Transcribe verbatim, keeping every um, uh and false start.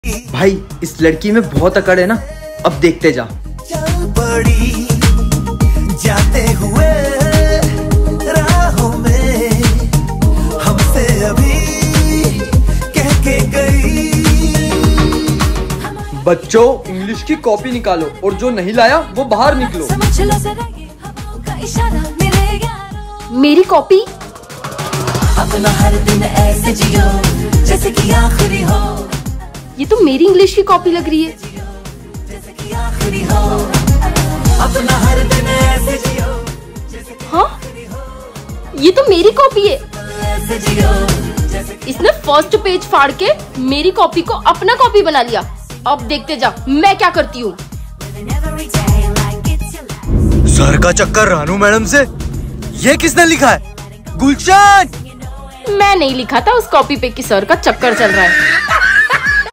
भाई इस लड़की में बहुत अकड़ है ना, अब देखते जा। बड़ी जाते हुए राहों में हमसे अभी कह के गई। बच्चों इंग्लिश की कॉपी निकालो और जो नहीं लाया वो बाहर निकलो। मेरी कॉपी? अपना हर दिन ऐसे जियो जैसे कि आखिरी हो। ये तो मेरी इंग्लिश की कॉपी लग रही है। जैसे कि आखिरी हो। अपना हर दिन ऐसे जियो जैसे कि हाँ? ये तो मेरी कॉपी है। ऐसे जियो जैसे कि इसने फर्स्ट पेज फाड़ के मेरी कॉपी को अपना कॉपी बना लिया। अब देखते जा मैं क्या करती हूँ। सर का चक्कर रानू मैडम से। ये किसने लिखा है? गुलशन। मैं नहीं लिखा था उस कॉपी पे कि सर का चक्कर चल रहा है।